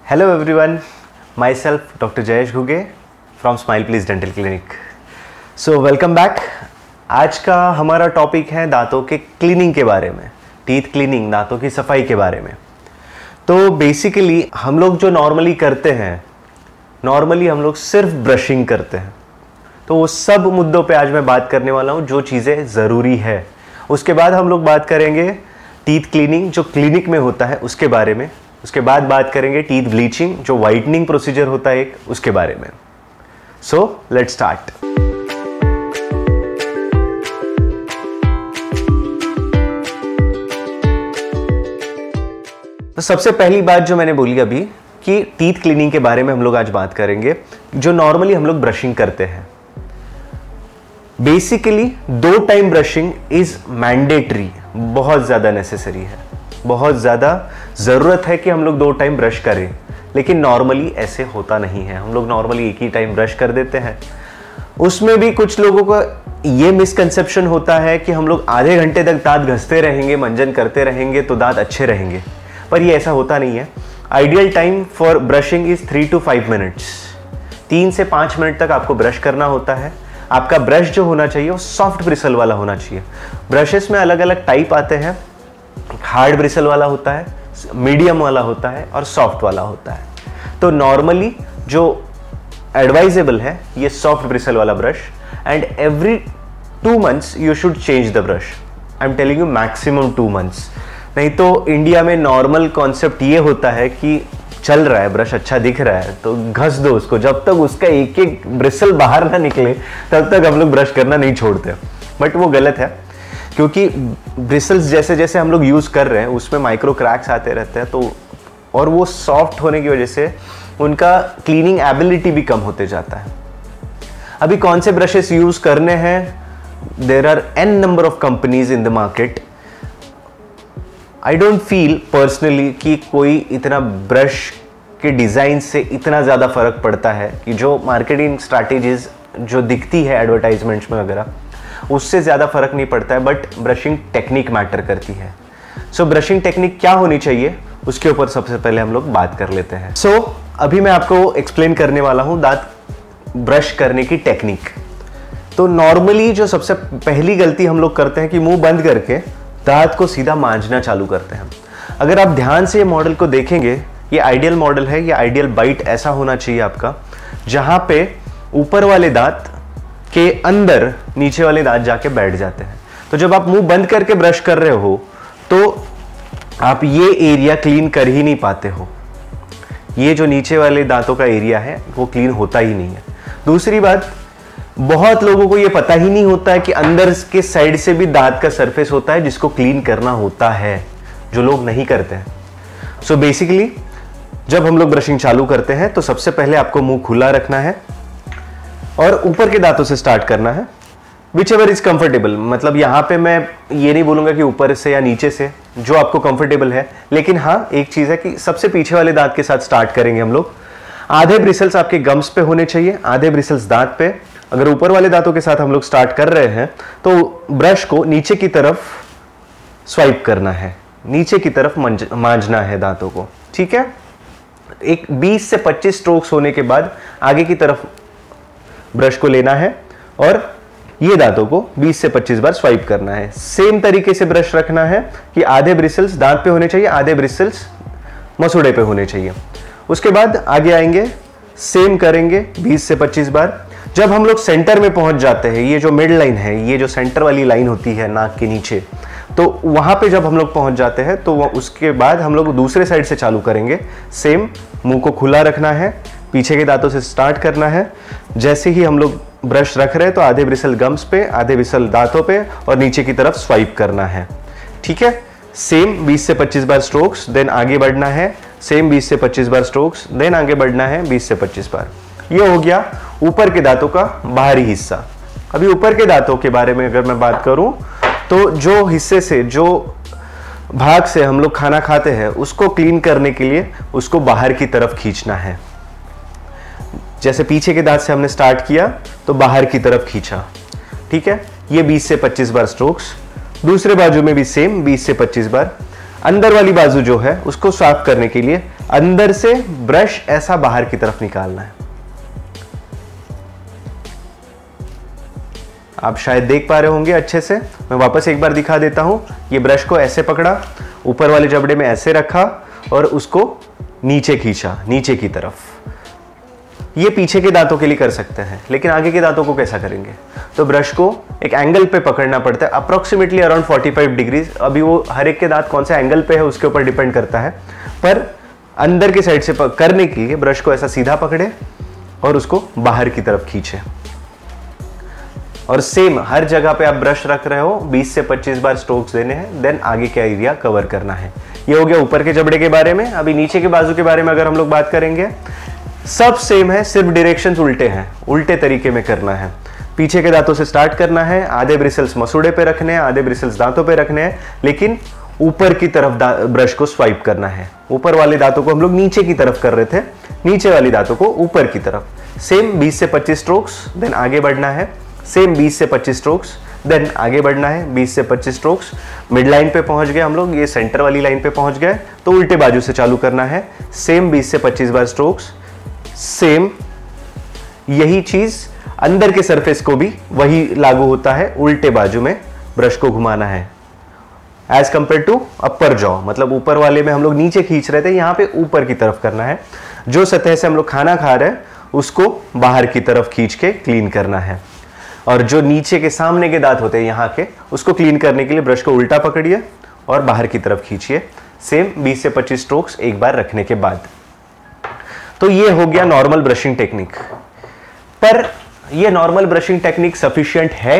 Hello everyone, myself Dr. Jayesh Ghuge from Plzzz Dental Clinic. So welcome back. आज का हमारा topic है दांतों के क्लीनिंग के बारे में, टीथ क्लीनिंग, दांतों की सफाई के बारे में। तो बेसिकली हम लोग जो नॉर्मली करते हैं, नॉर्मली हम लोग सिर्फ ब्रशिंग करते हैं। तो वो सब मुद्दों पे आज मैं बात करने वाला हूँ जो चीज़ें ज़रूरी है। उसके बाद हम लोग बात करेंगे टीथ क्लीनिंग जो क्लिनिक में होता है उसके बारे में। उसके बाद बात करेंगे टीथ ब्लीचिंग जो वाइटनिंग प्रोसीजर होता है एक, उसके बारे में। So let's start. तो सबसे पहली बात जो मैंने बोली अभी कि टीथ क्लीनिंग के बारे में हम लोग आज बात करेंगे, जो नॉर्मली हम लोग ब्रशिंग करते हैं। Basically 2 time brushing is mandatory, बहुत ज़्यादा नेसेसरी है, बहुत ज़्यादा ज़रूरत है कि हम लोग 2 टाइम ब्रश करें। लेकिन नॉर्मली ऐसे होता नहीं है, हम लोग नॉर्मली एक ही टाइम ब्रश कर देते हैं। उसमें भी कुछ लोगों का ये मिसकंसेप्शन होता है कि हम लोग आधे घंटे तक दांत घसते रहेंगे, मंजन करते रहेंगे तो दांत अच्छे रहेंगे, पर ये ऐसा होता नहीं है। Ideal time for brushing is 3 to 5 minutes. 3 से 5 मिनट तक आपको ब्रश करना होता है। आपका ब्रश जो होना चाहिए वो सॉफ्ट ब्रिसल वाला होना चाहिए। ब्रशेस में अलग अलग टाइप आते हैं, हार्ड ब्रिसल वाला होता है, मीडियम वाला होता है और सॉफ्ट वाला होता है। तो नॉर्मली जो एडवाइजेबल है ये सॉफ्ट ब्रिसल वाला brush, and every 2 months you should change the brush. I am telling you maximum 2 months। नहीं तो इंडिया में नॉर्मल कॉन्सेप्ट ये होता है कि चल रहा है ब्रश, अच्छा दिख रहा है तो घस दो उसको, जब तक उसका एक एक ब्रिसल बाहर ना निकले तब तक हम लोग ब्रश करना नहीं छोड़ते। बट वो गलत है, क्योंकि ब्रिसल्स जैसे जैसे हम लोग यूज़ कर रहे हैं उसमें माइक्रो क्रैक्स आते रहते हैं, तो और वो सॉफ्ट होने की वजह से उनका क्लीनिंग एबिलिटी भी कम होते जाता है। अभी कौन से ब्रशेस यूज़ करने हैं, there are n number of companies in the market. I don't feel personally कि कोई इतना ब्रश के डिज़ाइन से इतना ज़्यादा फ़र्क पड़ता है कि जो मार्केटिंग स्ट्रैटेजीज जो दिखती है एडवर्टाइजमेंट्स में वगैरह, उससे ज़्यादा फ़र्क नहीं पड़ता है। बट ब्रशिंग टेक्निक मैटर करती है। सो ब्रशिंग टेक्निक क्या होनी चाहिए उसके ऊपर सबसे पहले हम लोग बात कर लेते हैं। सो अभी मैं आपको एक्सप्लेन करने वाला हूँ दांत ब्रश करने की टेक्निक। तो नॉर्मली जो सबसे पहली गलती हम लोग करते हैं कि मुंह बंद करके दांत को सीधा मांझना चालू करते हैं। अगर आप ध्यान से ये मॉडल को देखेंगे, ये आइडियल मॉडल है, ये आइडियल बाइट ऐसा होना चाहिए आपका, जहां पे ऊपर वाले दांत के अंदर नीचे वाले दांत जाके बैठ जाते हैं। तो जब आप मुंह बंद करके ब्रश कर रहे हो तो आप ये एरिया क्लीन कर ही नहीं पाते हो। ये जो नीचे वाले दांतों का एरिया है वो क्लीन होता ही नहीं है। दूसरी बात, बहुत लोगों को ये पता ही नहीं होता है कि अंदर के साइड से भी दांत का सरफेस होता है जिसको क्लीन करना होता है, जो लोग नहीं करते हैं। सो बेसिकली जब हम लोग ब्रशिंग चालू करते हैं तो सबसे पहले आपको मुंह खुला रखना है और ऊपर के दांतों से स्टार्ट करना है, विच एवर इज कंफर्टेबल। मतलब यहाँ पे मैं ये नहीं बोलूंगा कि ऊपर से या नीचे से, जो आपको कंफर्टेबल है। लेकिन हाँ, एक चीज है कि सबसे पीछे वाले दांत के साथ स्टार्ट करेंगे हम लोग। आधे ब्रिसल्स आपके गम्स पे होने चाहिए, आधे ब्रिसल्स दांत पे। अगर ऊपर वाले दांतों के साथ हम लोग स्टार्ट कर रहे हैं तो ब्रश को नीचे की तरफ स्वाइप करना है, नीचे की तरफ मांझना है दांतों को, ठीक है। एक 20 से 25 स्ट्रोक्स होने के बाद आगे की तरफ ब्रश को लेना है और ये दांतों को 20 से 25 बार स्वाइप करना है। सेम तरीके से ब्रश रखना है कि आधे ब्रिसल्स दांत पे होने चाहिए, आधे ब्रिसल्स मसूड़े पे होने चाहिए। उसके बाद आगे आएंगे, सेम करेंगे 20 से 25 बार। जब हम लोग सेंटर में पहुंच जाते हैं, ये जो मिड लाइन है, ये जो सेंटर वाली लाइन होती है नाक के नीचे, तो वहां पे जब हम लोग पहुंच जाते हैं तो उसके बाद हम लोग दूसरे साइड से चालू करेंगे। सेम, मुंह को खुला रखना है, पीछे के दांतों से स्टार्ट करना है। जैसे ही हम लोग ब्रश रख रहे हैं तो आधे ब्रिसल गम्स पे, आधे ब्रिसल दांतों पे और नीचे की तरफ स्वाइप करना है, ठीक है। सेम 20 से 25 बार स्ट्रोक्स, देन आगे बढ़ना है। सेम 20 से 25 बार स्ट्रोक्स, देन आगे बढ़ना है 20 से 25 बार। ये हो गया ऊपर के दांतों का बाहरी हिस्सा। अभी ऊपर के दांतों के बारे में अगर मैं बात करूं तो जो हिस्से से, जो भाग से हम लोग खाना खाते हैं उसको क्लीन करने के लिए उसको बाहर की तरफ खींचना है। जैसे पीछे के दांत से हमने स्टार्ट किया तो बाहर की तरफ खींचा, ठीक है। ये 20 से 25 बार स्ट्रोक्स। दूसरे बाजू में भी सेम 20 से 25 बार। अंदर वाली बाजू जो है उसको साफ करने के लिए अंदर से ब्रश ऐसा बाहर की तरफ निकालना है। आप शायद देख पा रहे होंगे अच्छे से, मैं वापस एक बार दिखा देता हूं। ये ब्रश को ऐसे पकड़ा, ऊपर वाले जबड़े में ऐसे रखा और उसको नीचे खींचा, नीचे की तरफ। ये पीछे के दांतों के लिए कर सकते हैं, लेकिन आगे के दांतों को कैसा करेंगे? तो ब्रश को एक एंगल पे पकड़ना पड़ता है, अप्रोक्सीमेटली अराउंड 45 डिग्री। अभी वो हर एक के दांत कौन सा एंगल पे है उसके ऊपर डिपेंड करता है, पर अंदर के साइड से करने के लिए ब्रश को ऐसा सीधा पकड़े और उसको बाहर की तरफ खींचे। और सेम हर जगह पे आप ब्रश रख रहे हो, 20 से 25 बार स्ट्रोक्स देने हैं, देन आगे का एरिया कवर करना है। ये हो गया ऊपर के जबड़े के बारे में। अभी नीचे के बाजू के बारे में अगर हम लोग बात करेंगे, सब सेम है, सिर्फ डायरेक्शंस उल्टे हैं, उल्टे तरीके में करना है। पीछे के दांतों से स्टार्ट करना है, आधे ब्रिसल्स मसूड़े पे रखने हैं, आधे ब्रिसल्स दांतों पे रखने हैं, लेकिन ऊपर की तरफ ब्रश को स्वाइप करना है। ऊपर वाले दांतों को हम लोग नीचे की तरफ कर रहे थे, नीचे वाली दांतों को ऊपर की तरफ। सेम 20 से 25 स्ट्रोक्स, देन आगे बढ़ना है। सेम 20 से 25 स्ट्रोक्स, देन आगे बढ़ना है 20 से 25 स्ट्रोक्स। मिड लाइन पे पहुंच गए हम लोग, ये सेंटर वाली लाइन पे पहुंच गए, तो उल्टे बाजू से चालू करना है। सेम 20 से 25 बार स्ट्रोक्स। सेम यही चीज अंदर के सरफेस को भी वही लागू होता है, उल्टे बाजू में ब्रश को घुमाना है as compare to upper jaw. मतलब ऊपर वाले में हम लोग नीचे खींच रहे थे, यहां पे ऊपर की तरफ करना है। जो सतह से हम लोग खाना खा रहे हैं उसको बाहर की तरफ खींच के क्लीन करना है, और जो नीचे के सामने के दांत होते हैं यहाँ के, उसको क्लीन करने के लिए ब्रश को उल्टा पकड़िए और बाहर की तरफ खींचिए। सेम 20 से 25 स्ट्रोक्स एक बार रखने के बाद। तो ये हो गया नॉर्मल ब्रशिंग टेक्निक। पर ये नॉर्मल ब्रशिंग टेक्निक सफिशिएंट है?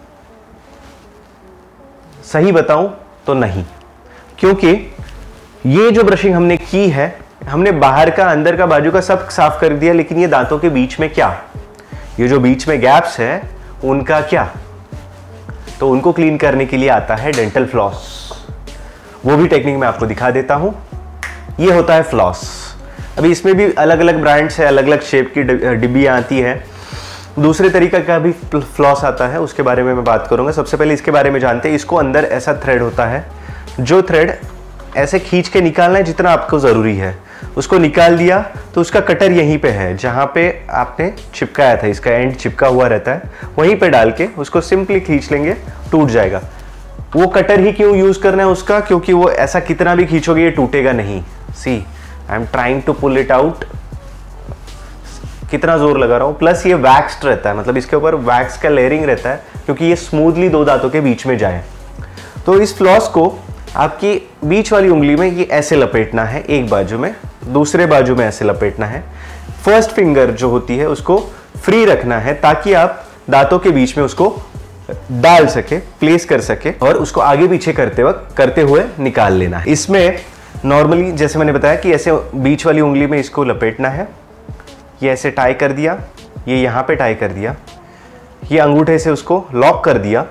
सही बताऊं तो नहीं, क्योंकि ये जो ब्रशिंग हमने की है, हमने बाहर का, अंदर का, बाजू का सब साफ कर दिया, लेकिन ये दांतों के बीच में क्या, ये जो बीच में गैप्स है उनका क्या? तो उनको क्लीन करने के लिए आता है डेंटल फ्लॉस। वो भी टेक्निक मैं आपको दिखा देता हूं। ये होता है फ्लॉस। अभी इसमें भी अलग अलग ब्रांड्स है, अलग अलग शेप की डिब्बियां आती है। दूसरे तरीका का भी फ्लॉस आता है, उसके बारे में मैं बात करूंगा। सबसे पहले इसके बारे में जानते हैं। इसको अंदर ऐसा थ्रेड होता है, जो थ्रेड ऐसे खींच के निकालना है जितना आपको जरूरी है। उसको निकाल दिया तो उसका कटर यहीं पे है, जहां पे आपने चिपकाया था, इसका एंड चिपका हुआ रहता है, वहीं पे डाल के उसको सिंपली खींच लेंगे, टूट जाएगा। वो कटर ही क्यों यूज करना है उसका? क्योंकि वो ऐसा कितना भी खींचोगे ये टूटेगा नहीं। See, I am trying to pull it out. कितना जोर लगा रहा हूं। प्लस ये वैक्स्ड रहता है, मतलब इसके ऊपर वैक्स का लेयरिंग रहता है, क्योंकि ये स्मूथली दो दांतों के बीच में जाए। तो इस फ्लॉस को आपकी बीच वाली उंगली में ये ऐसे लपेटना है, एक बाजू में, दूसरे बाजू में ऐसे लपेटना है। फर्स्ट फिंगर जो होती है उसको फ्री रखना है, ताकि आप दांतों के बीच में उसको डाल सके, प्लेस कर सके, और उसको आगे पीछे करते हुए निकाल लेना है। इसमें नॉर्मली जैसे मैंने बताया कि ऐसे बीच वाली उंगली में इसको लपेटना है। ये ऐसे टाई कर दिया, ये यहां पे टाई कर दिया, ये अंगूठे से उसको लॉक कर दिया,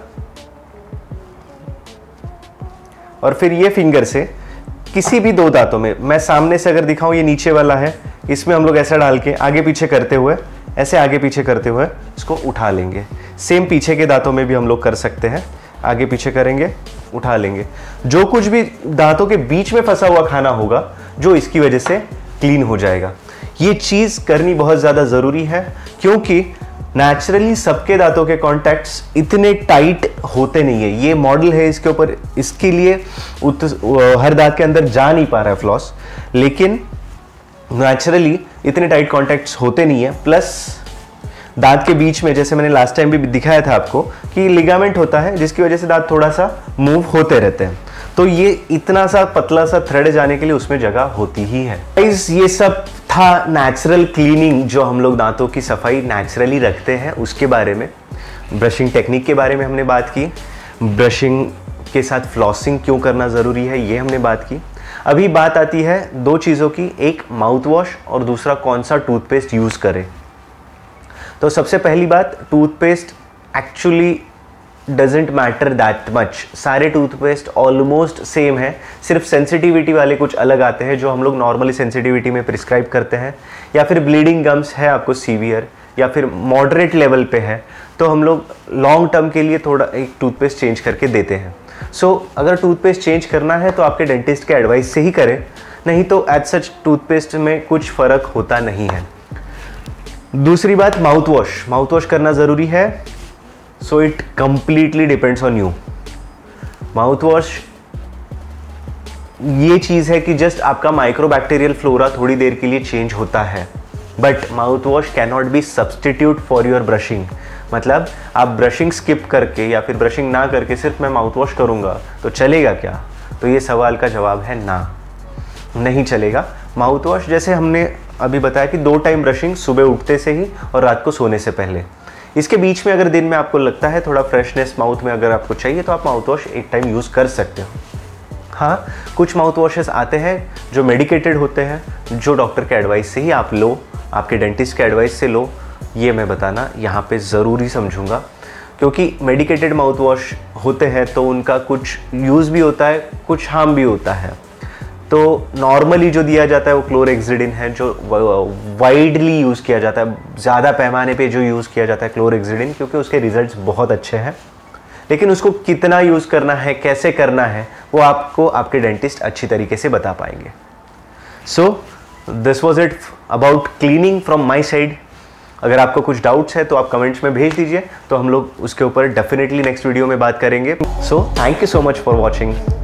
और फिर ये फिंगर से किसी भी दो दांतों में, मैं सामने से अगर दिखाऊं, ये नीचे वाला है, इसमें हम लोग ऐसा डाल के आगे पीछे करते हुए, ऐसे आगे पीछे करते हुए इसको उठा लेंगे। सेम पीछे के दांतों में भी हम लोग कर सकते हैं, आगे पीछे करेंगे, उठा लेंगे। जो कुछ भी दांतों के बीच में फंसा हुआ खाना होगा, जो इसकी वजह से क्लीन हो जाएगा। ये चीज करनी बहुत ज्यादा जरूरी है, क्योंकि नेचुरली सबके दांतों के कॉन्टैक्ट्स इतने टाइट होते नहीं है। ये मॉडल है इसके ऊपर, इसके लिए हर दांत के अंदर जा नहीं पा रहा है फ्लॉस, लेकिन नेचुरली इतने टाइट कॉन्टैक्ट्स होते नहीं है। प्लस दांत के बीच में, जैसे मैंने लास्ट टाइम भी दिखाया था आपको, कि लिगामेंट होता है, जिसकी वजह से दांत थोड़ा सा मूव होते रहते हैं। तो ये इतना सा पतला सा थ्रेड जाने के लिए उसमें जगह होती ही है। ये सब था नेचुरल क्लीनिंग, जो हम लोग दांतों की सफाई नेचुरली रखते हैं, उसके बारे में। ब्रशिंग टेक्निक के बारे में हमने बात की, ब्रशिंग के साथ फ्लॉसिंग क्यों करना ज़रूरी है ये हमने बात की। अभी बात आती है दो चीज़ों की, एक माउथ वॉश और दूसरा कौन सा टूथपेस्ट यूज़ करें। तो सबसे पहली बात, toothpaste actually doesn't matter that much. सारे टूथपेस्ट ऑलमोस्ट सेम है, सिर्फ सेंसिटिविटी वाले कुछ अलग आते हैं, जो हम लोग नॉर्मली सेंसिटिविटी में प्रिस्क्राइब करते हैं, या फिर ब्लीडिंग गम्स है आपको सीवियर, या फिर मॉडरेट लेवल पे है तो हम लोग लॉन्ग टर्म के लिए थोड़ा एक टूथपेस्ट चेंज करके देते हैं। सो अगर टूथपेस्ट चेंज करना है तो आपके डेंटिस्ट के एडवाइस से ही करें, नहीं तो एज सच टूथपेस्ट में कुछ फ़र्क होता नहीं है। दूसरी बात, माउथ वॉश करना ज़रूरी है। So it completely depends on you. Mouth wash ये चीज़ है कि जस्ट आपका माइक्रोबैक्टीरियल फ्लोरा थोड़ी देर के लिए चेंज होता है, but mouth wash can not be substitute for your brushing. मतलब आप ब्रशिंग स्किप करके या फिर ब्रशिंग ना करके सिर्फ मैं माउथ वॉश करूँगा तो चलेगा क्या? तो ये सवाल का जवाब है ना, नहीं चलेगा। माउथ वॉश जैसे हमने अभी बताया कि 2 टाइम ब्रशिंग, सुबह उठते से ही और रात को सोने से पहले। इसके बीच में अगर दिन में आपको लगता है थोड़ा फ्रेशनेस माउथ में अगर आपको चाहिए तो आप माउथ वॉश 1 टाइम यूज़ कर सकते हो। हाँ, कुछ माउथ वॉशेस आते हैं जो मेडिकेटेड होते हैं, जो डॉक्टर के एडवाइस से ही आप लो, आपके डेंटिस्ट के एडवाइस से लो। ये मैं बताना यहाँ पे ज़रूरी समझूंगा, क्योंकि मेडिकेटेड माउथ वॉश होते हैं तो उनका कुछ यूज़ भी होता है, कुछ हार्म भी होता है। तो नॉर्मली जो दिया जाता है वो क्लोरहेक्सिडिन है, जो वाइडली यूज़ किया जाता है, ज़्यादा पैमाने पे जो यूज़ किया जाता है क्लोरहेक्सिडिन, क्योंकि उसके रिजल्ट्स बहुत अच्छे हैं। लेकिन उसको कितना यूज़ करना है, कैसे करना है, वो आपको आपके डेंटिस्ट अच्छी तरीके से बता पाएंगे। So this was it about cleaning from my side. अगर आपको कुछ डाउट्स है तो आप कमेंट्स में भेज दीजिए, तो हम लोग उसके ऊपर डेफिनेटली नेक्स्ट वीडियो में बात करेंगे। So thank you so much for watching.